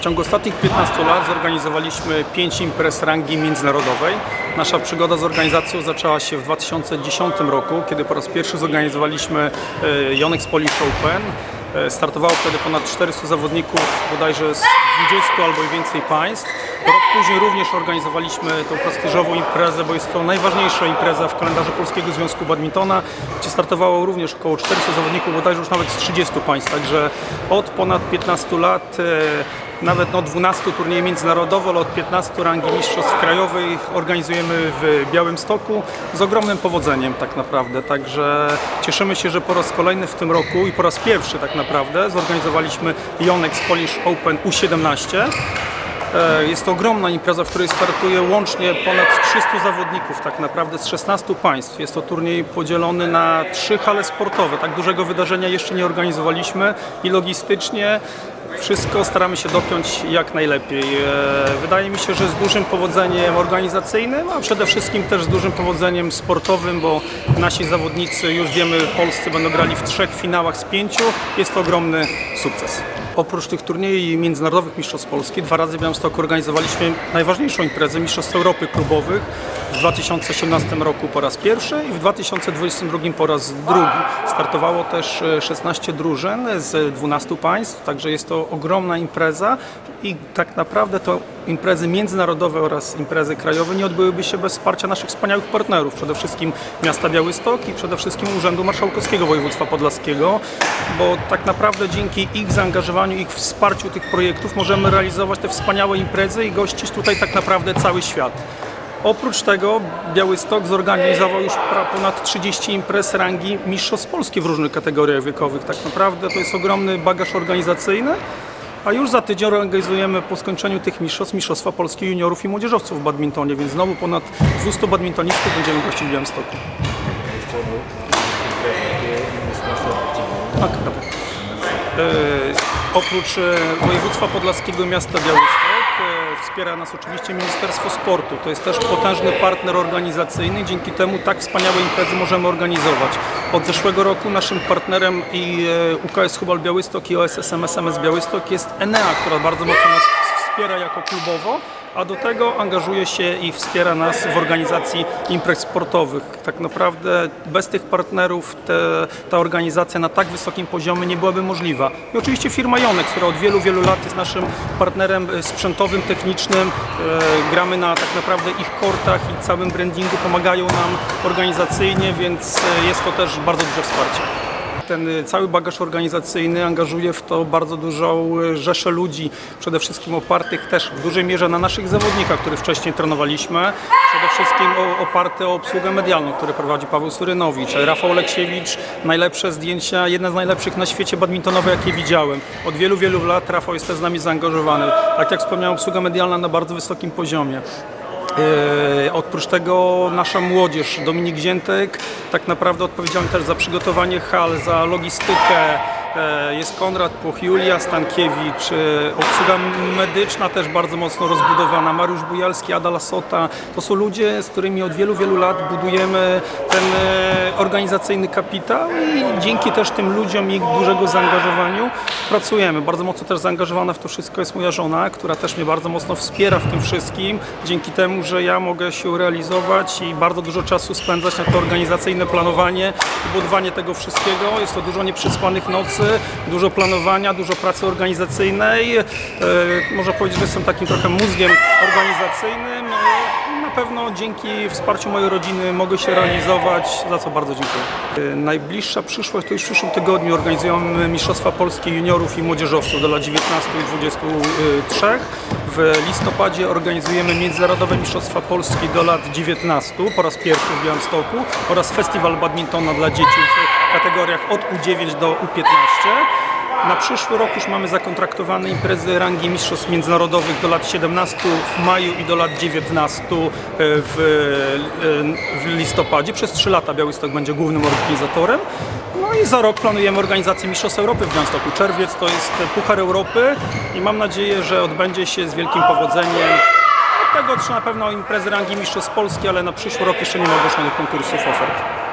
ciągu ostatnich 15 lat zorganizowaliśmy 5 imprez rangi międzynarodowej. Nasza przygoda z organizacją zaczęła się w 2010 roku, kiedy po raz pierwszy zorganizowaliśmy Yonex Polish Open. Startowało wtedy ponad 400 zawodników, bodajże z 20 albo i więcej państw. Rok później również organizowaliśmy tą prestiżową imprezę, bo jest to najważniejsza impreza w kalendarzu Polskiego Związku Badmintona, gdzie startowało również około 400 zawodników, bodajże już nawet z 30 państw. Także od ponad 15 lat, nawet 12 turniejów międzynarodowych, ale od 15 rangi mistrzostw krajowych organizujemy w Białymstoku z ogromnym powodzeniem tak naprawdę. Także cieszymy się, że po raz kolejny w tym roku i po raz pierwszy tak naprawdę zorganizowaliśmy Yonex Polish Open U17. Jest to ogromna impreza, w której startuje łącznie ponad 300 zawodników tak naprawdę z 16 państw. Jest to turniej podzielony na 3 hale sportowe. Tak dużego wydarzenia jeszcze nie organizowaliśmy i logistycznie wszystko staramy się dopiąć jak najlepiej. Wydaje mi się, że z dużym powodzeniem organizacyjnym, a przede wszystkim też z dużym powodzeniem sportowym, bo nasi zawodnicy, już wiemy, polscy będą grali w 3 finałach z 5. Jest to ogromny sukces. Oprócz tych turniejów międzynarodowych Mistrzostw Polski, 2 razy w Białymstoku organizowaliśmy najważniejszą imprezę Mistrzostw Europy klubowych. W 2018 roku po raz pierwszy i w 2022 po raz drugi. Startowało też 16 drużyn z 12 państw, także jest to ogromna impreza i tak naprawdę to imprezy międzynarodowe oraz imprezy krajowe nie odbyłyby się bez wsparcia naszych wspaniałych partnerów, przede wszystkim miasta Białystok i przede wszystkim Urzędu Marszałkowskiego Województwa Podlaskiego, bo tak naprawdę dzięki ich zaangażowaniu, ich wsparciu tych projektów możemy realizować te wspaniałe imprezy i gościć tutaj tak naprawdę cały świat. Oprócz tego Białystok zorganizował już ponad 30 imprez rangi Mistrzostw Polski w różnych kategoriach wiekowych. Tak naprawdę to jest ogromny bagaż organizacyjny, a już za tydzień organizujemy po skończeniu tych mistrzostw Mistrzostwa Polski juniorów i młodzieżowców w badmintonie, więc znowu ponad 200 badmintonistów będziemy gościć w Białymstoku. Tak, dobra. Oprócz województwa podlaskiego i miasta Białystok wspiera nas oczywiście Ministerstwo Sportu. To jest też potężny partner organizacyjny. Dzięki temu tak wspaniałe imprezy możemy organizować. Od zeszłego roku naszym partnerem i UKS Hubal Białystok i OSSM SMS Białystok jest Enea, która bardzo mocno nas wspiera jako klubowo, a do tego angażuje się i wspiera nas w organizacji imprez sportowych. Tak naprawdę bez tych partnerów ta organizacja na tak wysokim poziomie nie byłaby możliwa. I oczywiście firma Yonex, która od wielu lat jest naszym partnerem sprzętowym, technicznym. Gramy na tak naprawdę ich kortach i całym brandingu, pomagają nam organizacyjnie, więc jest to też bardzo duże wsparcie. Ten cały bagaż organizacyjny angażuje w to bardzo dużą rzeszę ludzi, przede wszystkim opartych też w dużej mierze na naszych zawodnikach, których wcześniej trenowaliśmy, przede wszystkim oparte o obsługę medialną, którą prowadzi Paweł Surynowicz, Rafał Oleksiewicz, najlepsze zdjęcia, jedne z najlepszych na świecie badmintonowe, jakie widziałem. Od wielu lat Rafał jest też z nami zaangażowany. Tak jak wspomniałem, obsługa medialna na bardzo wysokim poziomie. Oprócz tego nasza młodzież, Dominik Ziętek, tak naprawdę odpowiedzialny też za przygotowanie hal, za logistykę. Jest Konrad Puch, Julia Stankiewicz, obsługa medyczna też bardzo mocno rozbudowana, Mariusz Bujalski, Ada Lasota. To są ludzie, z którymi od wielu lat budujemy ten organizacyjny kapitał i dzięki też tym ludziom i ich dużego zaangażowaniu pracujemy. Bardzo mocno też zaangażowana w to wszystko jest moja żona, która też mnie bardzo mocno wspiera w tym wszystkim, dzięki temu, że ja mogę się realizować i bardzo dużo czasu spędzać na to organizacyjne planowanie i budowanie tego wszystkiego. Jest to dużo nieprzespanych nocy, dużo planowania, dużo pracy organizacyjnej. Można powiedzieć, że jestem takim trochę mózgiem organizacyjnym. Na pewno dzięki wsparciu mojej rodziny mogę się realizować, za co bardzo dziękuję. Najbliższa przyszłość to już w przyszłym tygodniu organizujemy Mistrzostwa Polski juniorów i młodzieżowców do lat 19 i 23. W listopadzie organizujemy Międzynarodowe Mistrzostwa Polski do lat 19 po raz pierwszy w Białymstoku oraz Festiwal Badmintona dla dzieci w kategoriach od U9 do U15. Na przyszły rok już mamy zakontraktowane imprezy rangi mistrzostw międzynarodowych do lat 17 w maju i do lat 19 w listopadzie. Przez 3 lata Białystok będzie głównym organizatorem. No i za rok planujemy organizację Mistrzostw Europy w Białymstoku. Czerwiec to jest Puchar Europy i mam nadzieję, że odbędzie się z wielkim powodzeniem. Od tego na pewno imprezy rangi Mistrzostw Polski, ale na przyszły rok jeszcze nie ma ogłoszonych konkursów ofert.